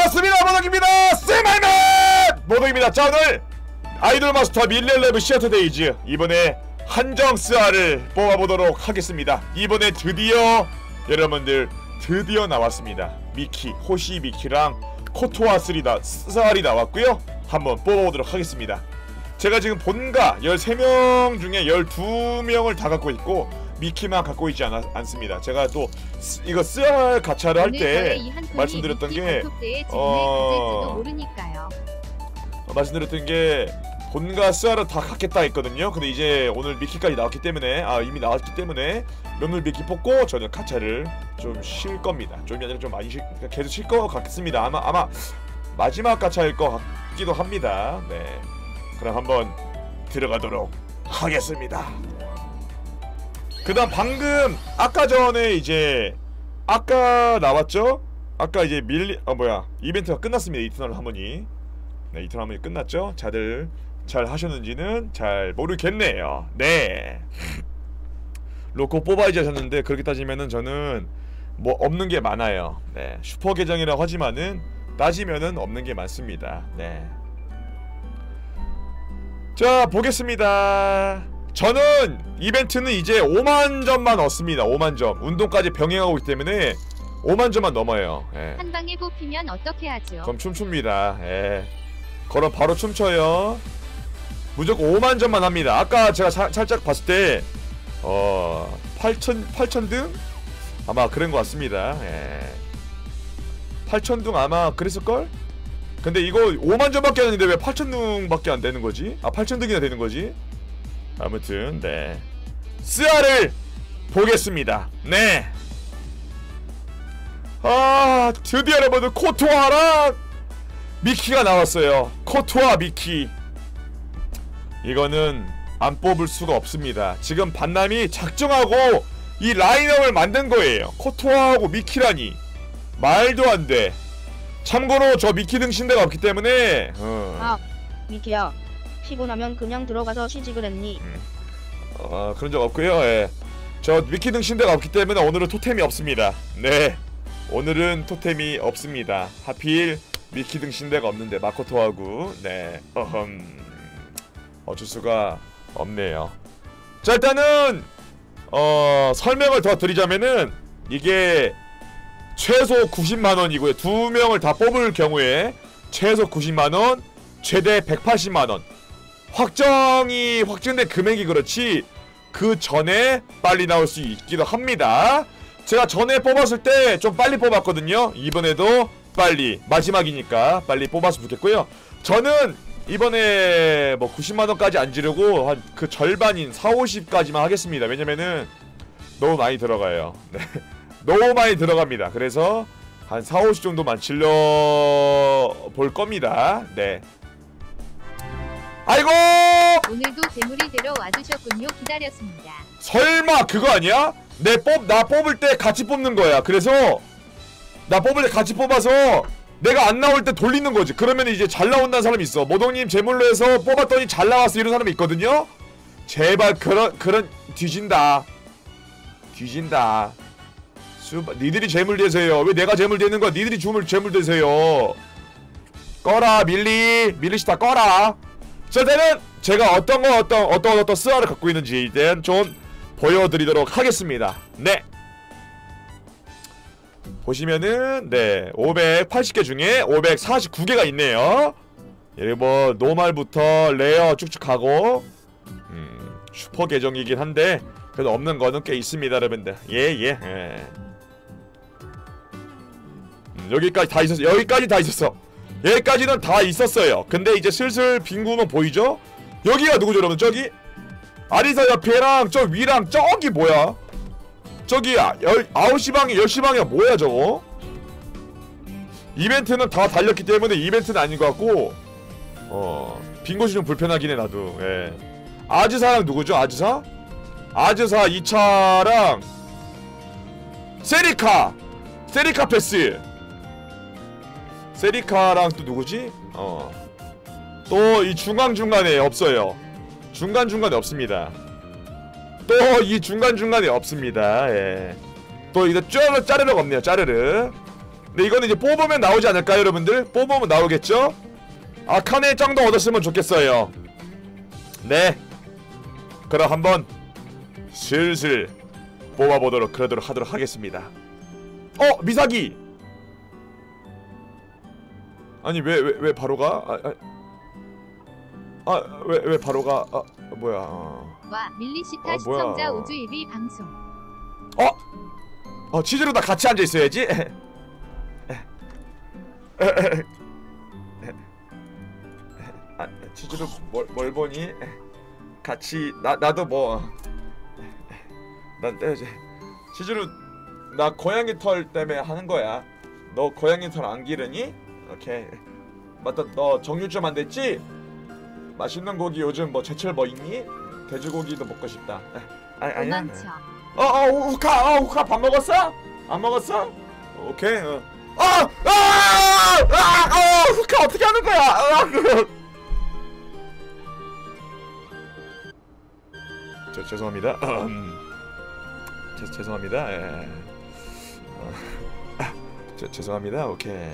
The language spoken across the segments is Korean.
반갑습니다. 모덕입니다. 쎄말맨 모덕입니다. 자, 오늘 아이돌 마스터 밀레레브 시어터데이즈 이번에 한정 스알을 뽑아보도록 하겠습니다. 이번에 드디어 여러분들 드디어 나왔습니다. 미키, 호시 미키랑 코토아 스알이 나왔고요. 한번 뽑아보도록 하겠습니다. 제가 지금 본가 13명 중에 12명을 다 갖고 있고 미키만 갖고 있지 않습니다. 제가 또 이거 스알 가차를 할 때 말씀드렸던 게 말씀드렸던 게 본가 스알을 다 갖겠다 했거든요. 근데 이제 오늘 미키까지 나왔기 때문에 이미 나왔기 때문에 몇몇 미키 뽑고 저는 가차를 좀 쉴 겁니다. 좀이 아니라 좀 많이 계속 쉴 것 같겠습니다. 아마 마지막 가차일 것 같기도 합니다. 네, 그럼 한번 들어가도록 하겠습니다. 그 다음 방금 아까 전에 이제 아까 나왔죠? 아까 이제 이벤트가 끝났습니다. 이터널 하모니. 네, 이터널 하모니 끝났죠? 다들 잘 하셨는지는 잘 모르겠네요. 네. 로코 뽑아야지 하셨는데 그렇게 따지면은 저는 뭐 없는 게 많아요. 네. 슈퍼 계정이라고 하지만은 따지면은 없는 게 많습니다. 네. 자, 보겠습니다. 저는 이벤트는 이제 5만점만 얻습니다. 5만점. 운동까지 병행하고 있기 때문에 5만점만 넘어요. 예. 한 방에 뽑히면 어떻게 하죠? 그럼 춤춥니다. 예. 그럼 바로 춤춰요. 무조건 5만점만 합니다. 아까 제가 살짝 봤을 때 8,000등? 아마 그런 것 같습니다. 예. 8,000등 아마 그랬을걸? 근데 이거 5만점밖에 안 했는데 왜 8,000등밖에 안 되는 거지? 8,000등이나 되는 거지? 아무튼 네, 스알을 보겠습니다. 네. 드디어 여러분들 코토아랑 미키가 나왔어요. 코토아 미키. 이거는 안 뽑을 수가 없습니다. 지금 반남이 작정하고 이 라인업을 만든 거예요. 코토아하고 미키라니 말도 안 돼. 참고로 저 미키 등 신대가 없기 때문에 미키야, 피곤하면 그냥 들어가서 취직을 했니? 그런 적 없고요. 예. 저 미키 등 신대가 없기 때문에 오늘은 토템이 없습니다. 네, 오늘은 토템이 없습니다. 하필 미키 등 신대가 없는데 마코토하고 네, 어쩔 수가 없네요. 자, 일단은 설명을 더 드리자면은 이게 최소 90만원이고요. 2명을 다 뽑을 경우에 최소 90만원, 최대 180만원. 확정된 금액이 그렇지 그 전에 빨리 나올 수 있기도 합니다. 제가 전에 뽑았을 때 좀 빨리 뽑았거든요. 이번에도 빨리, 마지막이니까 빨리 뽑았으면 좋겠고요. 저는 이번에 뭐 90만원까지 안 지르고 한 그 절반인 40~50까지만 하겠습니다. 왜냐면은 너무 많이 들어가요. 네. 너무 많이 들어갑니다. 그래서 한 40~50 정도만 질러볼 겁니다. 네. 아이고! 오늘도 괴물이 되러 와주셨군요. 기다렸습니다. 설마 그거 아니야? 나 뽑을 때 같이 뽑는 거야. 그래서 나 뽑을 때 같이 뽑아서 내가 안 나올 때 돌리는 거지. 그러면 이제 잘 나온다는 사람이 있어. 모동님 제물로 해서 뽑았더니 잘 나왔어 이런 사람이 있거든요. 제발 그런 뒤진다. 니들이 재물 되세요. 왜 내가 재물 되는 거야? 니들이 재물 되세요. 꺼라 밀리시다 꺼라. 자, 일단은 제가 어떤 스알을 갖고 있는지 일단 좀 보여드리도록 하겠습니다. 네. 보시면은 네, 580개 중에 549개가 있네요. 여기 뭐 노말부터 레어 쭉쭉 가고 슈퍼 계정이긴 한데 그래도 없는 거는 꽤 있습니다, 여러분들. 예. 여기까지 다 있었어. 여기까지는 다 있었어요. 근데 이제 슬슬 빈 구멍 보이죠? 여기가 누구죠, 여러분? 저기 아리사 옆에랑 저 위랑 저기 뭐야? 저기 9시 방에 10시 방에 뭐야 저거? 이벤트는 다 달렸기 때문에 이벤트는 아닌 것 같고 빈 곳이 좀 불편하긴 해 나도. 예. 아즈사랑 누구죠? 아즈사 2차랑 세리카 패스. 세리카랑 또 누구지? 또 이 중간중간에 없어요. 중간중간에 없습니다. 또 이 중간중간에 없습니다. 예. 또 이거 짜르륵 없네요. 짜르륵. 근데 이거는 이제 뽑으면 나오지 않을까요, 여러분들? 뽑으면 나오겠죠? 아카네 짱도 얻었으면 좋겠어요. 네. 그럼 한번 슬슬 뽑아보도록 그러도록 하도록 하겠습니다. 미사기! 아니 왜 바로 가? 왜 바로 가? 뭐야? 와 밀리시타 뭐야. 시청자 우주입이 방송. 치즈로 다 같이 앉아 있어야지. 치즈로 뭘 보니? 같이 나도 뭐. 난 이제 치즈로 나 고양이 털 때문에 하는 거야. 너 고양이 털 안 기르니? 오케이. 맞다. 너 정육점 안 됐지? 맛있는 고기 요즘 뭐 제철 뭐 있니? 돼지고기도 먹고 싶다. 아니야. 도망쳐. 후카 밥 먹었어? 안 먹었어? 오케이. 후카 어떻게 하는 거야? 죄송합니다. 죄송합니다. 예. 죄송합니다. 오케이.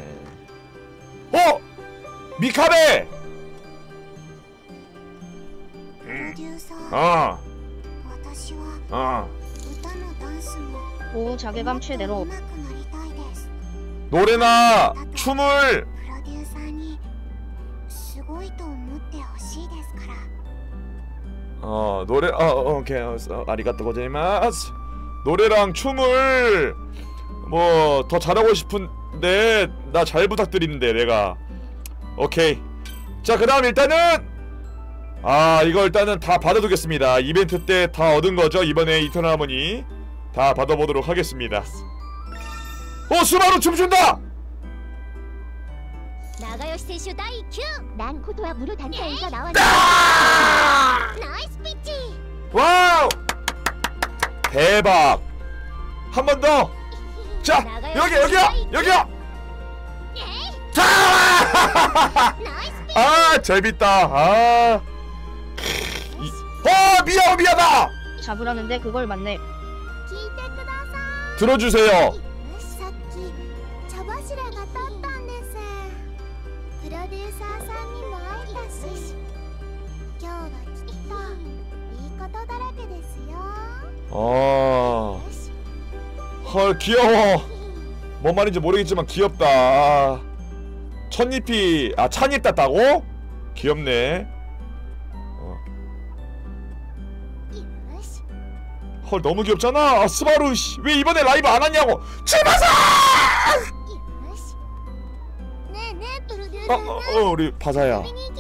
미카베. 오 자괴감 최대로. 노래나 춤을 노래 오케이. 아리가또 고자이마스. 노래랑 춤을 뭐 더 잘하고 싶은데 나 잘 부탁드리는데 내가. 오케이. 자, 그다음 일단은 이거 일단은 다 받아두겠습니다. 이벤트 때 다 얻은 거죠. 이번에 이터널 하모니 다 받아보도록 하겠습니다. 수바루 춤춘다! 나가요시選手第9난 코토와 무료 단타에서 나왔어. 나이스 피치. 와우! 대박! 한 번 더! 자! 여기요! 자! 재밌다. 미야다! 잡으라는데 그걸 맞네. 들어주세요. 헐 귀여워. 뭔 말인지 모르겠지만 귀엽다. 첫잎이 찬잎 땄다고? 귀엽네. 헐 너무 귀엽잖아. 스바루 씨 왜 이번에 라이브 안 왔냐고. 치마사! 우리 바사야.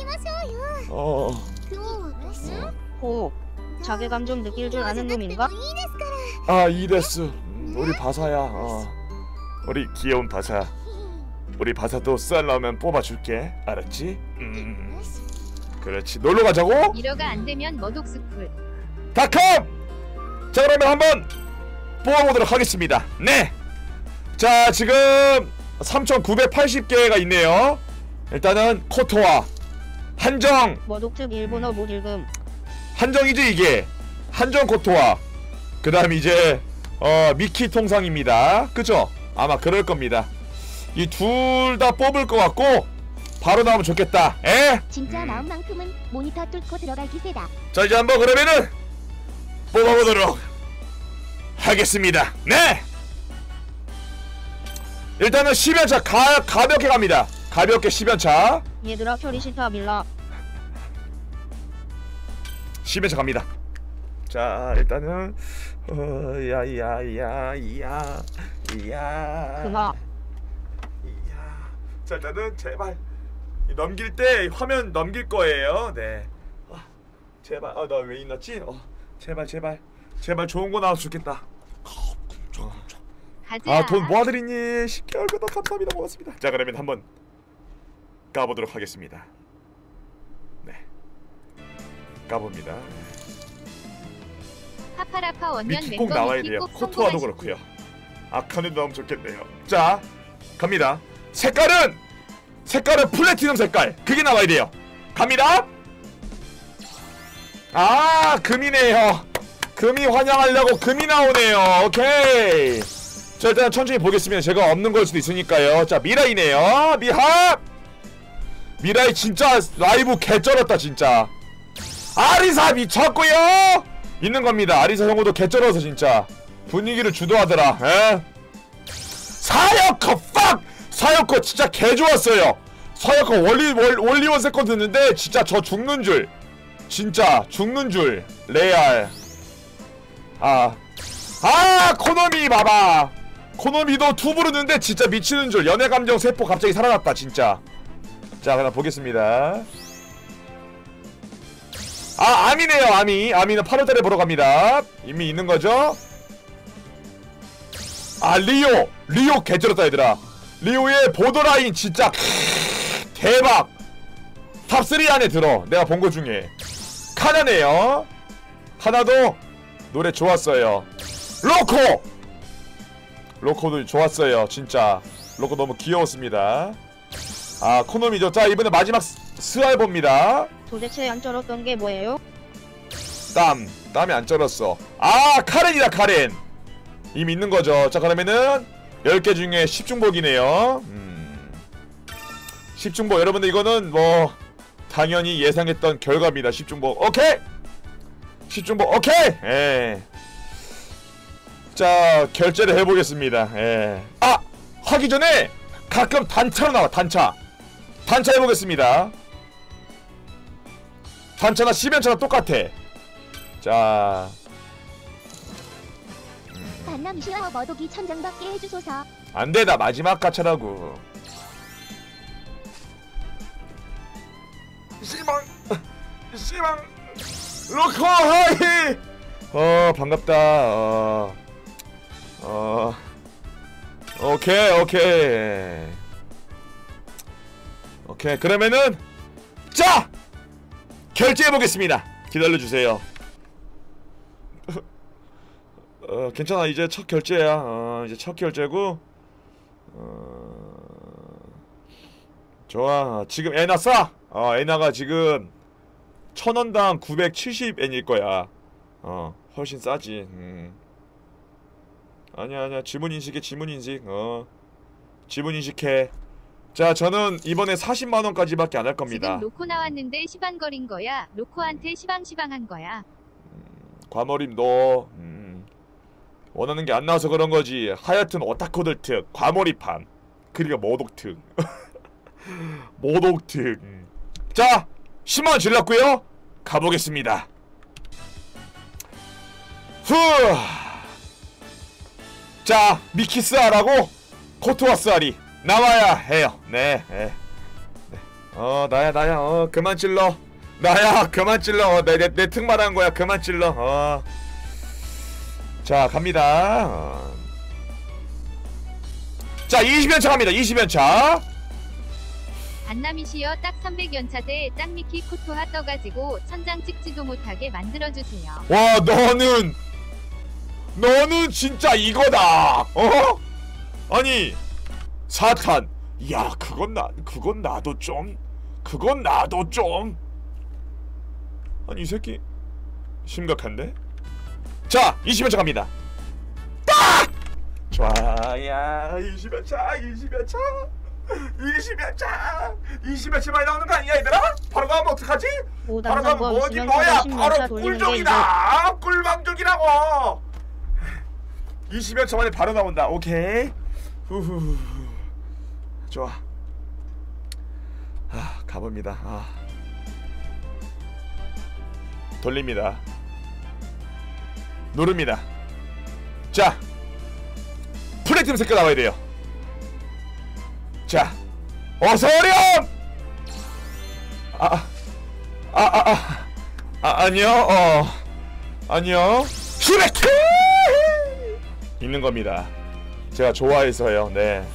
호 자괴감 좀 느낄 줄 아는 놈인가? 이데스. 우리 바사야. 우리 귀여운 바사. 우리 바사도 쌀 나오면 뽑아줄게. 알았지? 그렇지. 놀러 가자고? 이러가 안 되면 머독스쿨. 닷컴! 자, 그러면 한번 뽑아보도록 하겠습니다. 네! 자, 지금 3980개가 있네요. 일단은 코토와 한정! 머독특 일본어 못 읽음. 한정이지 이게. 한정 코토와 그 다음 이제 미키 통상입니다. 그죠? 아마 그럴 겁니다. 이 둘 다 뽑을 것 같고 바로 나오면 좋겠다. 진짜 마음만큼은 모니터 뚫고 들어갈 기세다. 자, 이제 한번 그러면은 뽑아보도록 하겠습니다. 네! 일단은 10연차 가볍게 갑니다. 가볍게 10연차. 얘들아 켜리시타 밀라. 10연차 갑니다. 자, 일단은 그마. 자, 일단은 제발 넘길 때 화면 넘길 거예요. 네. 제발. 나 왜 있났지? 제발 좋은 거 나와서 좋겠다. 가자. 돈 모아드리니 10개월 구독 감사합니다. 고맙습니다. 자, 그러면 한번 까보도록 하겠습니다. 네, 까봅니다. 파파라파 원년 미키 꼭 멤버 나와야 미키 돼요. 꼭 코토와도 성공하시고. 그렇고요. 아카네도 나오면 좋겠네요. 자, 갑니다. 색깔은 플래티넘 색깔. 그게 나와야 돼요. 갑니다. 금이네요. 금이 환영하려고 금이 나오네요. 오케이. 자 일단 천천히 보겠습니다. 제가 없는 걸 수도 있으니까요. 자 미라이네요. 미라이 진짜 라이브 개쩔었다 진짜. 아리사 미쳤고요. 있는 겁니다. 아리사 형우도 개쩔어서 진짜 분위기를 주도하더라. 에? 사여커 팍! 사여커 진짜 개좋았어요. 사여커 원리원 세컨 듣는데 진짜 저 죽는줄, 진짜 죽는줄. 레알. 코노미 봐봐. 코노미도 투 부르는데 진짜 미치는줄. 연애감정 세포 갑자기 살아났다 진짜. 자 그럼 보겠습니다. 아미네요. 아미는 8월달에 보러 갑니다. 이미 있는거죠. 리오 개쩔었다 얘들아. 리오의 보더라인 진짜 대박. 탑3 안에 들어. 내가 본거 중에 카나네요. 카나도 노래 좋았어요. 로코도 좋았어요 진짜. 로코 너무 귀여웠습니다. 코노미죠. 자 이번에 마지막 스알봅니다. 도대체 안 쩔었던 게 뭐예요? 땀이 안 쩔었어. 카렌이다 카렌. 이미 있는거죠. 자 그러면은 10개 중에 10중복이네요 10중복 여러분들 이거는 뭐 당연히 예상했던 결과입니다. 10중복 오케이. 10중복 오케이. 예. 자 결제를 해보겠습니다. 예. 하기 전에 가끔 단차로 나와. 단차 해보겠습니다. 단차나 10연차나 똑같아. 자 반남시와 머독이 천장받게 해주소서. 안돼 나 마지막 가차라고. 씨방 로코 하이. 반갑다. 오케이 그러면은 자 결제해보겠습니다. 기다려주세요. 괜찮아. 이제 첫 결제야. 이제 첫 결제고. 좋아. 지금 에나 싸. 에나가 지금 1000원당 970엔일 거야. 훨씬 싸지. 아니야. 지문인식해. 지문인식. 지문인식해. 자 저는 이번에 40만원까지밖에 안 할 겁니다. 지금 로코 나왔는데 시방거린 거야? 로코한테 시방한 거야? 과몰입 너 원하는 게 안 나와서 그런 거지. 하여튼 오타쿠들 특 과몰입함. 그리고 모독 특 모독 특. 자 10만원 질렀고요. 가보겠습니다. 자 미키스 하라고 코트와스 하리 나와야 해요. 네. 나야. 그만 찔러. 나야 그만 찔러. 내 특 말한 거야. 그만 찔러. 자 갑니다. 자 20연차 갑니다. 20연차. 반남이시여 딱 300연차 대 짱미키 코토하 떠가지고 천장 찍지도 못하게 만들어주세요. 와 너는 진짜 이거다. 아니 사탄. 야 그건 나도 좀. 아니 이 새끼 심각한데? 자 20연차 갑니다. 딱! 좋아야 20연차 많이 나오는 거 아니야 얘들아? 바로 가면 어떡하지? 바로 가면 뭐지 뭐야? 바로 꿀종이다. 꿀방종이라고. 20연차 만에 바로 나온다. 오케이. 후후. 좋아. 가봅니다. 돌립니다. 누릅니다. 자 플래티넘 색깔 나와야 돼요. 자 어서오렴. 아니요. 아니요. 슈레키 있는 겁니다. 제가 좋아해서요. 네.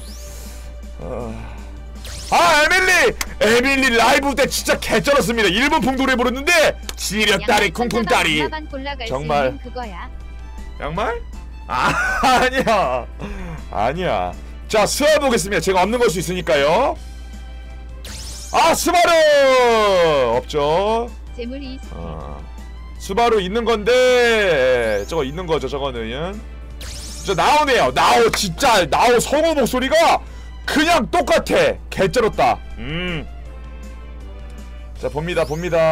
에밀리 라이브 때 진짜 개쩔었습니다. 일본 풍도를 부르는데 지렸다리 쿵쿵따리. 정말 양말? 아니야. 자 스바루 보겠습니다. 제가 없는 걸 수 있으니까요. 스바루 없죠. 재물이 스바루 있는 건데 저거 있는 거죠. 저거는 저 나오네요. 나오 진짜 나오 성우 목소리가 그냥 똑같아. 개쩔었다. 자 봅니다.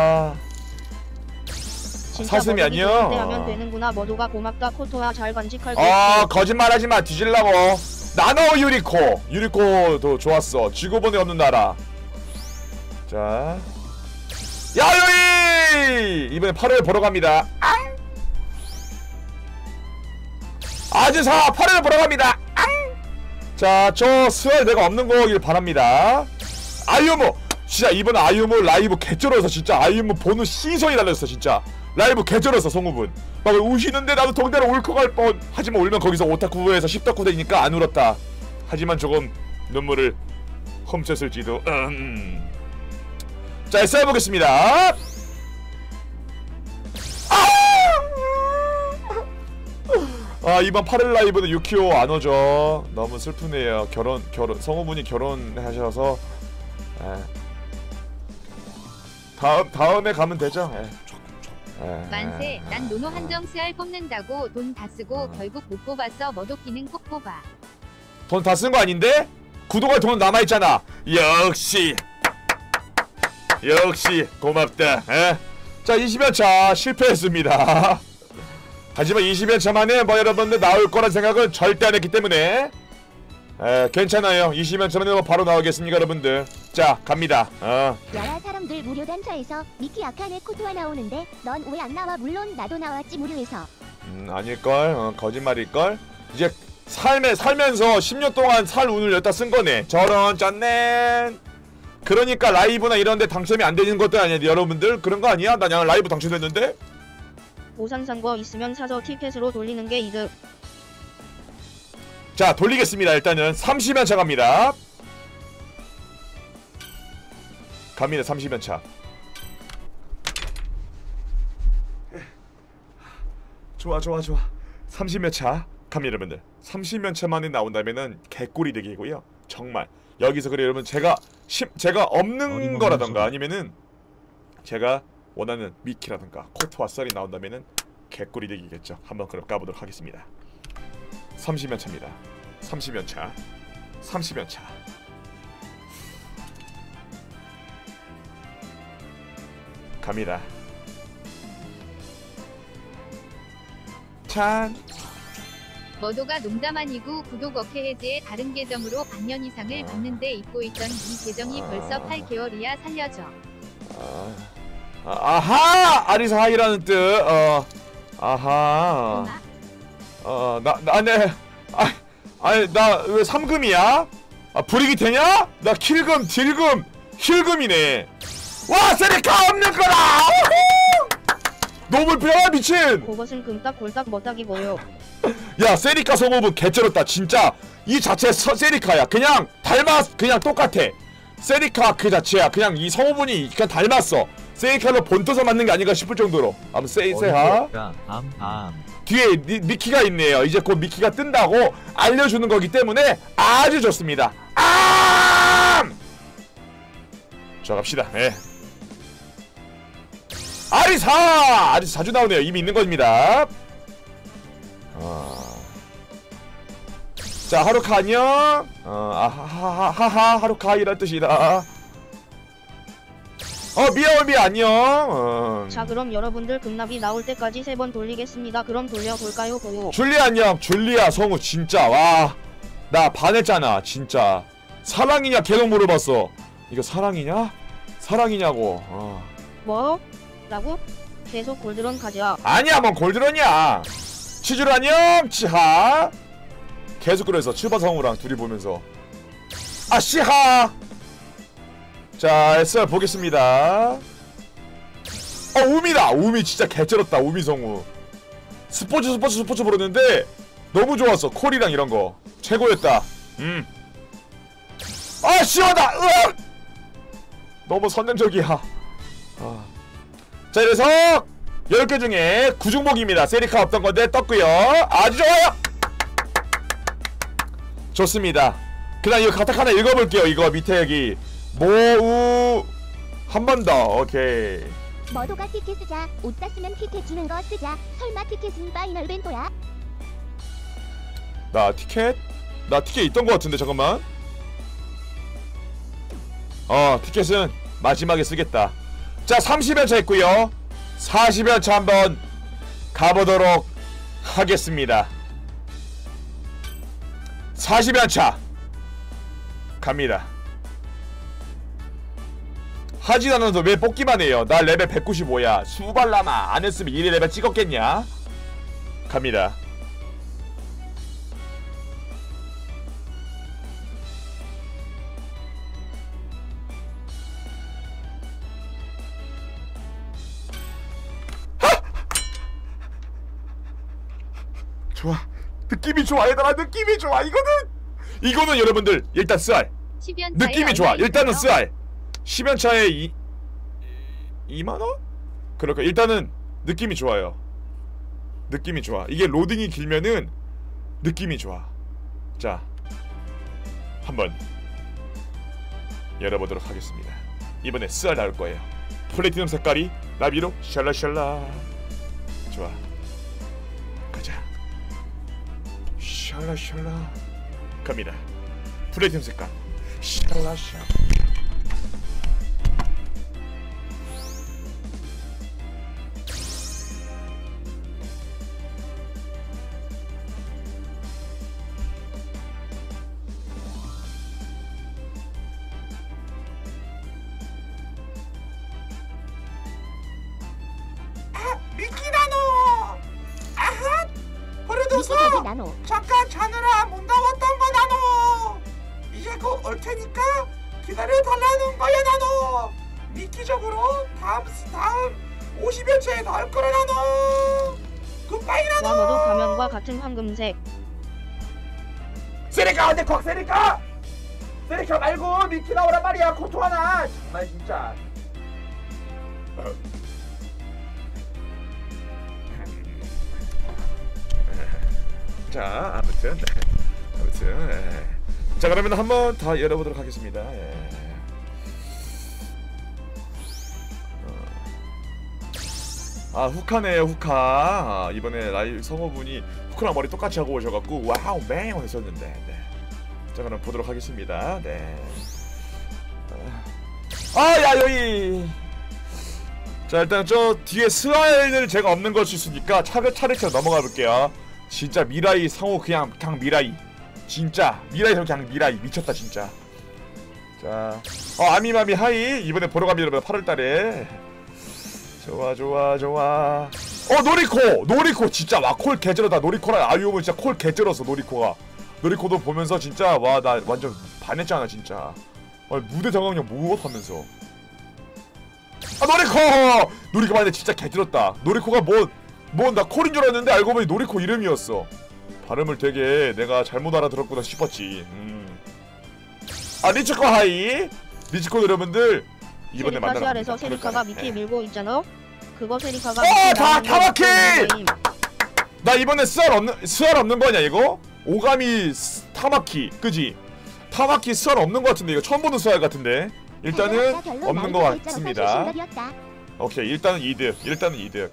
사슴이 안녕. 하면 되는구나. 머도가 고맙다. 코토아 잘 간직할게. 거짓말하지마. 뒤질라고. 나노 유리코도 좋았어. 지구본에 없는 나라. 자 야요이 이번에 8월 보러 갑니다. 아즈사 8월 보러 갑니다. 자 저 스월 내가 없는 거길 바랍니다. 아유무 진짜 이번 아유무 라이브 개쩔어서 진짜 아유무 보는 시선이 달렸어. 진짜 라이브 개쩔어서 성우분 막 우시는데 나도 동대로 울컥할 뻔. 하지만 울면 거기서 오타쿠에서 10덕후 되니까 안 울었다. 하지만 조금 눈물을 훔쳤을지도. 자 SR 보겠습니다. 이번 8일 라이브는 유키오 안 오죠. 너무 슬프네요. 결혼 성우분이 결혼하셔서. 다음에 가면 되죠. 만세. 난 노노 한정 SR 뽑는다고 돈 다 쓰고 결국 못 뽑았어. 머도끼는 꼭 뽑아. 돈 다 쓴 거 아닌데? 구독할 돈 남아있잖아. 역시 고맙다. 자 20연차 실패했습니다. 하지만 20연차 만에 뭐 여러분들 나올 거란 생각은 절대 안 했기 때문에 괜찮아요. 20연차 만에 뭐 바로 나오겠습니까 여러분들. 자 갑니다. 야라 사람들 무료 단차에서 미키 아카네 코토아 나오는데 넌 왜 안 나와? 물론 나도 나왔지 무료에서. 아닐걸. 거짓말일걸. 이제 살면서 10년 동안 살 운을 여기다 쓴 거네. 저런 짠넨. 그러니까 라이브나 이런데 당첨이 안 되는 것도 아니야 여러분들. 그런 거 아니야? 나 그냥 라이브 당첨됐는데. 보상 산 거 있으면 사서 티켓으로 돌리는 게 이득. 자 돌리겠습니다. 일단은 30연차 갑니다. 30연차. 좋아 30연차 갑니다 여러분들. 30연차 만에 나온다면은 개꿀이 되기고요. 정말 여기서 그래 여러분 제가 없는 거라던가 아니면은 제가 원하는 미키라던가 코토와 썰이 나온다면은 개꿀이 되기겠죠. 한번 그럼 까보도록 하겠습니다. 30연차입니다. 30연차 갑니다. 찬 머도가 농담 아니고 구독 어케 해지에 다른 계정으로 반년 이상을 받는데 잊고 있던 이 계정이 벌써 8개월이야. 살려줘. 아하! 아리사 하이라는 뜻. 아하. 나 왜 3금이야? 불이익이 되냐? 나 킬금, 딜금, 힐금이네. 와, 세리카 없는 거다! 너무 배워 미친! 그것은 금딱 골딱 머딱이 뭐요? 야, 세리카 성우분 개쩔었다. 진짜 이 자체 세리카야. 그냥 그냥 똑같아. 세리카 그 자체야. 그냥 이 성우분이 그냥 닮았어. 세이카로 본떠서 맞는 게 아닌가 싶을 정도로. 아무 세이세하. 뒤에 미키가 있네요. 이제 곧 미키가 뜬다고 알려주는 거기 때문에 아주 좋습니다. 자 갑시다. 아리사 자주 나오네요. 이미 있는 겁니다. 자 하루카 안녕. 하하하하 하루카 이란 뜻이다. 미야오미 안녕. 자 그럼 여러분들 금납이 나올 때까지 3번 돌리겠습니다. 그럼 돌려볼까요? 고요. 줄리아 안녕. 줄리아 성우 진짜 와 나 반했잖아 진짜. 사랑이냐 계속 물어봤어. 이거 사랑이냐? 사랑이냐고. 뭐? 라고? 계속 골드런 가자. 아니야 뭔 골드런이야. 치즈루 안녕. 치하 계속 그래서 칠바 성우랑 둘이 보면서 시하. 자 SR 보겠습니다. 우미다. 우미 진짜 개쩔었다. 우미 성우 스포츠 부르는데 너무 좋았어. 콜이랑 이런거 최고였다. 시원하다. 너무 선정적이야. 자 이래서 10개 중에 9종목입니다. 세리카 없던 건데 떴고요. 아주 좋아요. 좋습니다. 그다음 이거 카타카나 읽어볼게요. 이거 밑에 여기 모우 한 번 더. 오케이. 머도가 티켓 쓰자. 옷 다 쓰면 티켓 주는 거 쓰자. 설마 티켓은 파이널 벤토야? 나 티켓 있던 것 같은데 잠깐만. 티켓은 마지막에 쓰겠다. 자 30연차 했고요. 40연차 한번 가보도록 하겠습니다. 40연차 갑니다. 하진 않아도 왜 뽑기만 해요. 나 레벨 195야 수발라마. 안했으면 1위 레벨 찍었겠냐. 갑니다. 좋아. 느낌이 좋아 얘들아. 느낌이 좋아. 이거는 여러분들 일단 쓰알. 느낌이 좋아. 일단은 쓰알. 10연차에 2만원? 그러니까 일단은 느낌이 좋아요. 느낌이 좋아. 이게 로딩이 길면은 느낌이 좋아. 자 한번 열어보도록 하겠습니다. 이번에 쓰알 나올 거예요. 플래티넘 색깔이 나비로 샬라샬라. 좋아. 가자. 샬라샬라 갑니다. 플래티넘 색깔 샬라샬라. 미키나노! 아핫! 버려둬서 미키 나노. 잠깐 자느라 못 나왔던 거 나노! 이제 곧 올 테니까 기다려달라는 거야 나노! 미키적으로 다음 50연차에 나올 거라 나노! 굿바이 나노! 와 너도 가면과 같은 황금색. 세리카 어디 콱 세리카! 세리카 말고 미키 나오란 말이야 코토 하나! 정말 진짜 자 아무튼 자 그러면 한번 다 열어보도록 하겠습니다. 후카네요 후카. 이번에 라이브 성우분이 후카랑 머리 똑같이 하고 오셔갖고 와우 맹 했었는데. 네. 자 그럼 보도록 하겠습니다. 네. 야여이. 자 일단 저 뒤에 스와일을 제가 없는 것이 있으니까 차례차례 넘어가 볼게요. 진짜 미라이 성우 그냥 미라이. 진짜 미라이 성우 그냥 미라이 미쳤다 진짜. 자 아미마미 하이. 이번에 보러 갑니다 여러분. 8월달에. 좋아. 노리코 진짜 와 콜 개쩔었다. 노리코랑 아유오면 진짜 콜 개쩔었어. 노리코도 보면서 진짜 와 나 완전 반했잖아 진짜. 무대 정강력 못하면서 노리코 봤는데 진짜 개쩔었다. 노리코가 나 콜인 줄 알았는데 알고 보니 노리코 이름이었어. 발음을 되게 내가 잘못 알아들었구나 싶었지. 리치코 하이. 리치코 여러분들 이번에 만나러 세리카 시알에서 세리카가 미키 밀고 있잖아. 그거 세리카가 타마키! 나 이번에 스알 없는 거냐 이거? 오가미 타마키 그지? 타마키 스알 없는 거 같은데 이거 처음 보는 스알 같은데. 일단은 없는 거 같습니다. 오케이 일단은 이득.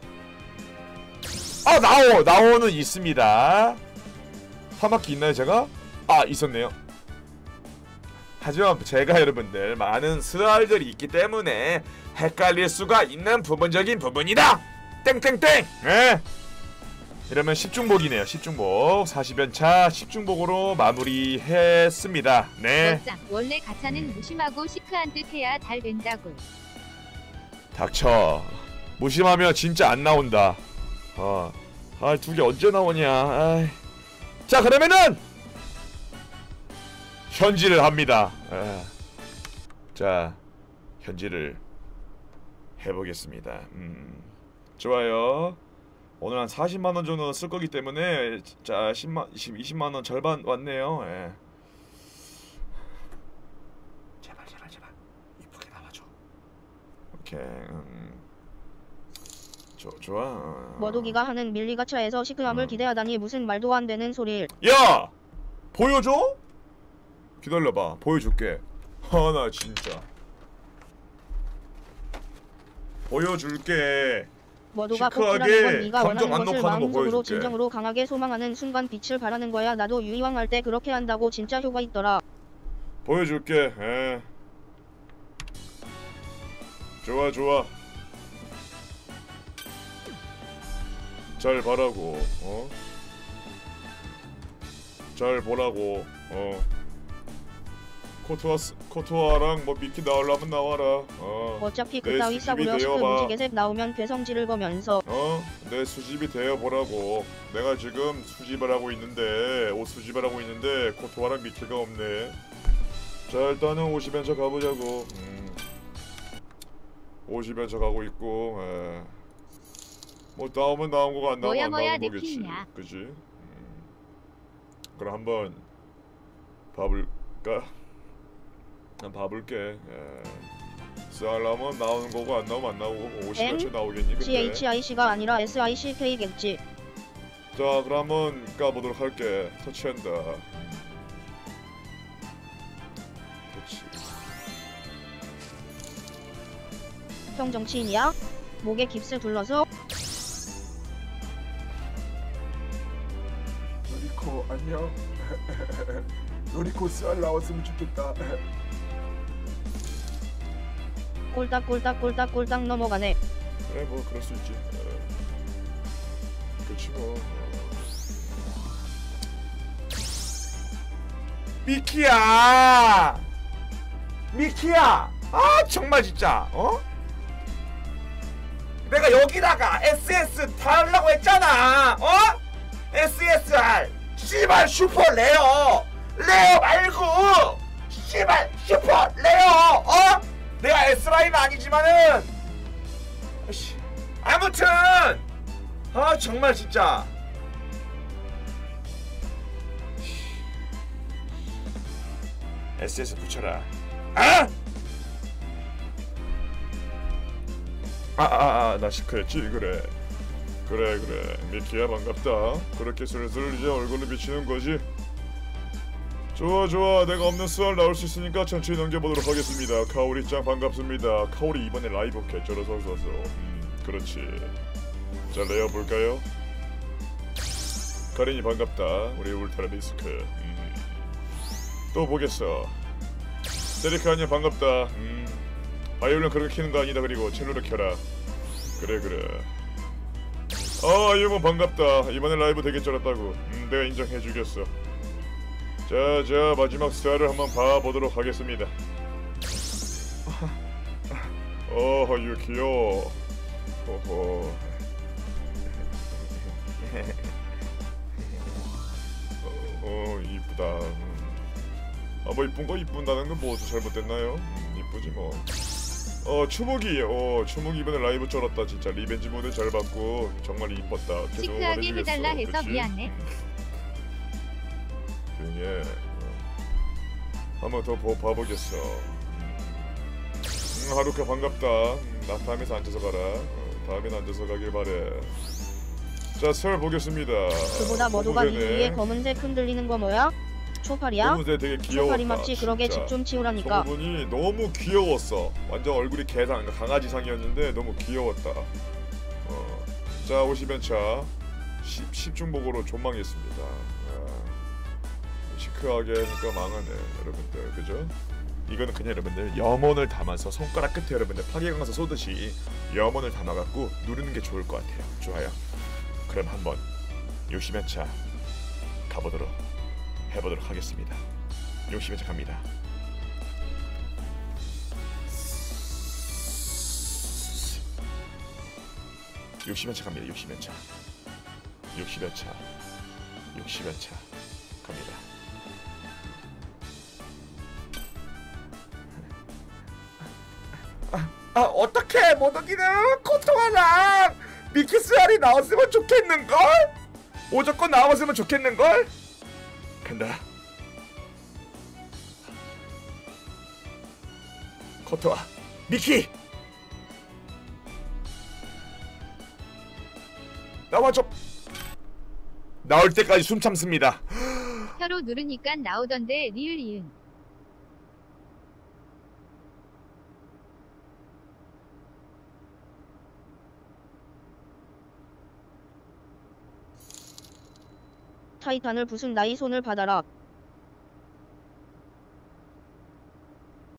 나오는 있습니다. 타마키 있나요 제가? 있었네요. 하지만 제가 여러분들 많은 스알들이 있기 때문에 헷갈릴 수가 있는 부분적인 부분이다. 땡땡땡. 네. 이러면 10중복이네요. 10중복 40연차 10중복으로 마무리했습니다. 네. 원래 가차는 무심하고 시크한 듯 해야 잘 된다고. 닥쳐. 무심하면 진짜 안 나온다. 두 개 언제 나오냐. 자 그러면은 현질을 합니다. 자 현질을 해보겠습니다. 좋아요. 오늘 한 40만원 정도 쓸 거기 때문에 자 20만원 절반 왔네요. 제발 이쁘게 나와줘. 오케이. 좋아. 머독이가 하는 밀리가차에서 시크함을 기대하다니 무슨 말도 안 되는 소릴. 야! 보여줘? 기다려봐. 보여줄게. 나 진짜 보여줄게. 머도가 시크하게 꽃이라는 건 네가 감정 원하는 안 것을 녹화하는 거 마음속으로 보여줄게. 진정으로 강하게 소망하는 순간 빛을 발하는 거야. 나도 유이왕 할 때 그렇게 한다고 진짜 효과 있더라. 보여줄게. 에. 좋아 좋아. 잘 바라고. 어? 잘 보라고. 어. 코토아랑 뭐 미키 나오려면 나와라. 어. 어차피 내 그따위 수집이 싸구려 시크 되어봐. 무지개색 나오면 괴성질을 거면서 내 수집이 되어 보라고. 내가 지금 수집을 하고 있는데 옷 수집을 하고 있는데 코토아랑 미키가 없네. 자 일단은 50엔차 가보자고. 50엔차 가고 있고. 뭐 나오면 나온 거가 안 나오면 안 뭐야 나오는 내 거겠지. 피냐. 그지? 그럼 한번 봐볼까? 한번 봐볼게. 쌀라면 나오는 거고 안 나오면 안 나오고 50엔차 나오겠니 근데? CHIC가 아니라 SICK겠지. 자 그럼 한번 까보도록 할게. 터치한다. 터치. 형 정치인이야? 목에 깁스 둘러서 노리코 안녕. 노리코 쌀 나왔으면 좋겠다. 꼴딱꼴딱 넘어가네. 그래 뭐 그럴 수 있지. 그렇지 뭐. 미키야. 미키야. 아 정말 진짜. 어? 내가 여기다가 SS 달라고 했잖아. 어? SSR. 씨발 슈퍼 레어. 레어 말고. 씨발 슈퍼 레어. 어? 내가 S라인 아니지만은. 아무튼. 아 정말 진짜. SS 붙여라. 아! 나 시크했지 그래. 그래 미키야 반갑다. 그렇게 슬슬 이제 얼굴로 비치는 거지. 좋아 내가 없는 수알 나올 수 있으니까 천천히 넘겨보도록 하겠습니다. 카오리짱 반갑습니다. 카오리 이번에 라이브 개쩔어서 써서 그렇지. 자 레어 볼까요? 카린이 반갑다. 우리 울트라 리스크. 또 보겠어. 세리카님 반갑다. 바이올린 그렇게 키는 거 아니다. 그리고 첼로를 켜라. 그래 이모 반갑다. 이번에 라이브 되게 쩔었다고. 내가 인정해주겠어. 자 마지막 스타를 한번 봐보도록 하겠습니다. 이거 귀여워. 호호. 이쁘다. 뭐 이쁜 거 이쁜다는 건 뭐 잘못됐나요? 이쁘지 뭐. 추목이 이번에 라이브 쩔었다. 진짜 리벤지 모드 잘 받고 정말 이뻤다. 계속 시크하게 원해주겠어. 해달라 해서 그치? 미안해. 조용해. 한번 더 봐보겠어. 하루카 반갑다. 나 다음에서 앉아서 가라. 다음엔 앉아서 가길 바래. 자, 설 보겠습니다. 그보다 머도가 니 소부대네. 위에 검은색 흔들리는 거 뭐야? 초파리야? 소부대 되게 귀여웠다. 초파리 맞지? 그러게 진짜. 집 좀 치우라니까. 소부분이 너무 귀여웠어. 완전 얼굴이 개상, 강아지상이었는데 너무 귀여웠다. 자, 50엔차 10중복으로 존망했습니다. 시크하게 하니까 망하네, 여러분들. 그죠? 이거는 그냥 여러분들 염원을 담아서 손가락 끝에 여러분들 파괴강사 쏘듯이 염원을 담아갖고 누르는 게 좋을 것 같아요. 좋아요. 그럼 한번 60연차 해보도록 하겠습니다. 60연차 갑니다. 갑니다. 60연차 갑니다. 어떻게 모독이는 코토아랑 미키스알이 나왔으면 좋겠는걸? 무조건 나왔으면 좋겠는걸? 간다. 코토아, 미키! 나와줘. 나올 때까지 숨 참습니다. 혀로 누르니까 나오던데 리을 이응. 타이탄을 부순 나이 손을 받아라.